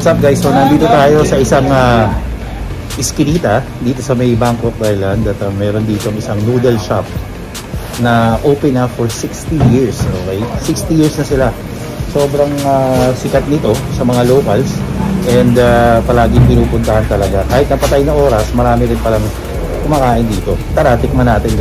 What's up guys? So nandito tayo sa isang iskinita dito sa may Bangkok Island at meron dito isang noodle shop na open na for 60 years. Okay? 60 years na sila. Sobrang sikat nito sa mga locals and palaging pinupuntahan talaga. Kahit napatay na oras, marami rin palang kumakain dito. Tara, tikman natin.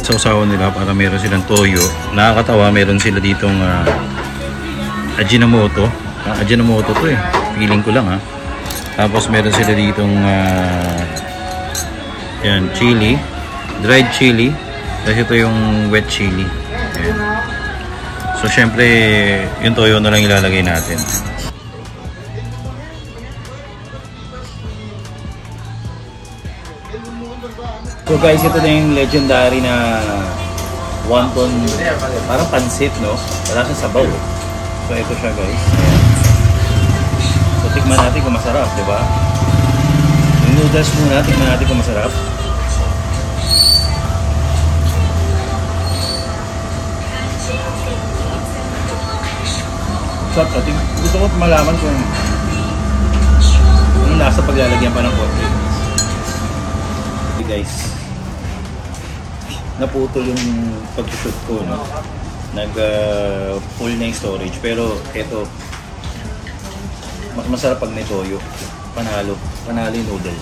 sausawan nila para meron silang toyo. Nakakatawa, meron sila ditong Ajinomoto. Ajinomoto to eh. Feeling ko lang ha. Tapos meron sila ditong yan, chili. Dried chili. Tapos ito yung wet chili. Ayan. So syempre, yung toyo na lang ilalagay natin. So guys, ito na yung legendary na wonton, parang pansit, no? Wala siyang sabaw. So ito siya guys. Ayan. So tikman natin kung masarap, di ba? Yung noodles muna, tikman natin kung masarap. So, gusto ko malaman kung anong lasa pag lalagyan pa ng konti. Okay guys, naputol yung pag-shoot ko, no? Full na yung storage, pero eto, mas masarap pag may toyo. Panalo yung noodles.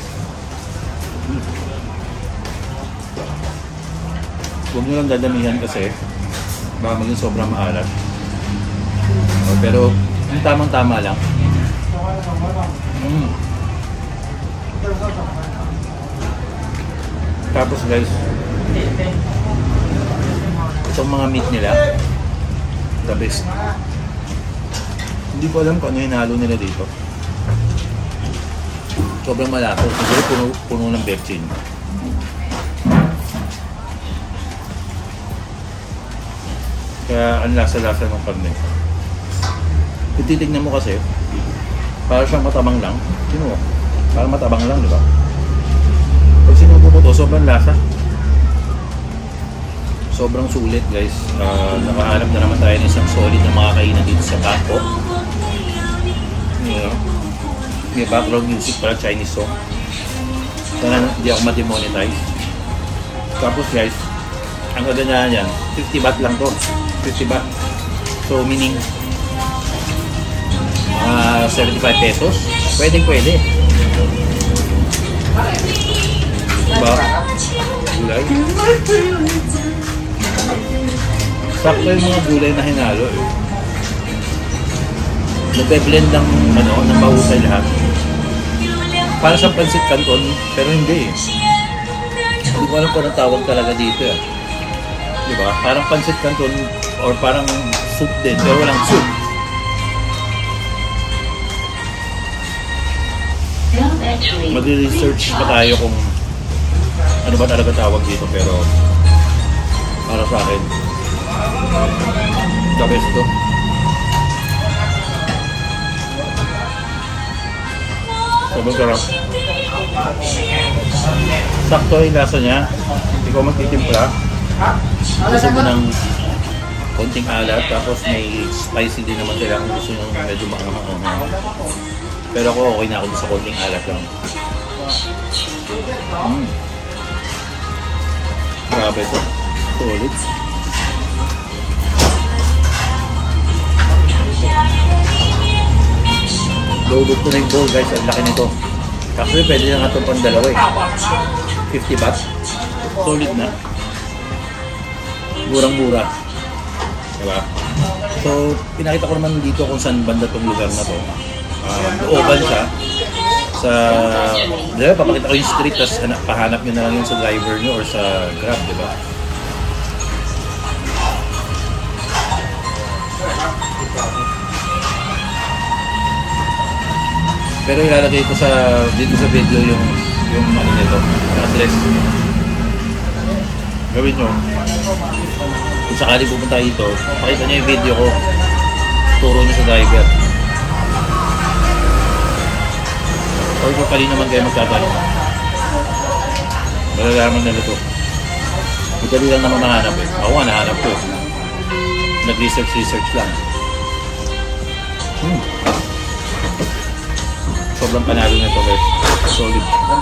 Huwag nyo lang dadamihan kasi baka maging sobrang maalat. Pero yung tamang-tama lang. Tapos guys, itong mga meat nila, the best. Hindi ko alam kung ano hinalo nila dito. Sobrang malapot. Siguro puno ng pepsin. Kaya ang lasa-lasa ng karne. Kung titignan mo kasi, para siyang matabang lang. Sino mo? Parang matabang lang, di ba? Pag sinubo mo to, sobrang lasa. Sobrang sulit guys. Nakahanap na naman tayo ng isang solid na makakainan dito sa Bangkok. May background music para Chinese song. Sana hindi ako ma-demonetize. Tapos guys, ang kagandahan yan, 50 baht lang to. 50 baht. So meaning 75 pesos. Pwede. Diba? Gulay. Sakto yung mga gulay na hinalo eh. Nagbe-blend ng mahusay lahat. Para sa pansit canton, pero hindi eh. Hindi ko alam kung anong tawag talaga dito eh. Diba? Parang pansit canton or parang soup din, pero walang soup. Mag-research pa tayo kung ano ba talaga tawag dito, pero para sa akin the best to. Sobrang sarap. Sakto yung lasa niya. Hindi ko magtitimpla. Gusto mo ng konting alat, tapos may spicy din naman sila kung gusto nyo medyo maangang. Pero ako okay na ako sa konting alat lang. Grabe ito. Solid. Loaded ko na yung bowl guys. Ang laki nito. Actually pwede na nga itong pandalawa eh. 50 baht. Solid na. Murang-mura. Diba? So pinakita ko naman dito kung saan banda itong lugar na to. Looban siya sa, diba, papakita ko yung street, tapos pahanap nyo na lang yun sa driver nyo or sa Grab, diba? Pero ilalagay ko dito sa video yung ano nito, yung address. Gawin nyo, kung sakali pupunta dito, pakita nyo yung video ko, turo nyo sa driver. Or kung kali naman kayo magtatanong, malalaman nila ito. Madali lang naman mahanap eh. Ako nga nahanap ko. Nag-research lang. Sobrang panalo na ito guys. Solid.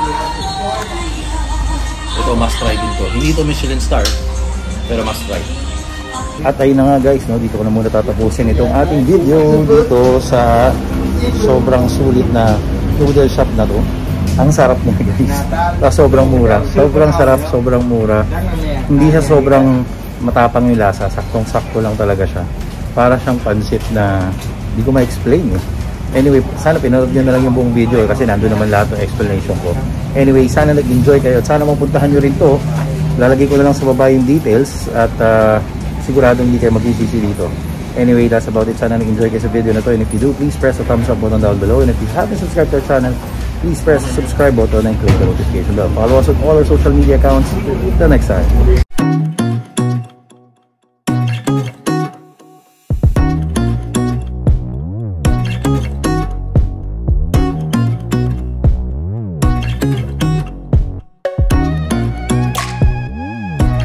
Ito must try din to. Hindi ito Michelin star, pero must try. At ayun na nga guys, no? Dito ko na muna tatapusin itong ating video dito sa sobrang sulit na noodle shop na to. Ang sarap niya guys. Sobrang mura. Sobrang sarap, sobrang mura. Hindi siya sobrang matapang yung lasa. Saktong-sakto lang talaga siya. Para siyang pansit na hindi ko ma-explain eh. Anyway, sana pinanood nyo na lang yung buong video kasi nandun naman lahat ng explanation ko. Anyway, sana nag-enjoy kayo at sana mapuntahan nyo rin to. Lalagay ko na lang sa baba yung details at siguradong hindi kayo mag-isisi dito. Anyway, that's about it. Sana nag-enjoy kayo sa video na to. And if you do, please press the thumbs up button down below. And if you haven't subscribed to our channel, please press the subscribe button and click the notification bell. Follow us on all our social media accounts. Till next time.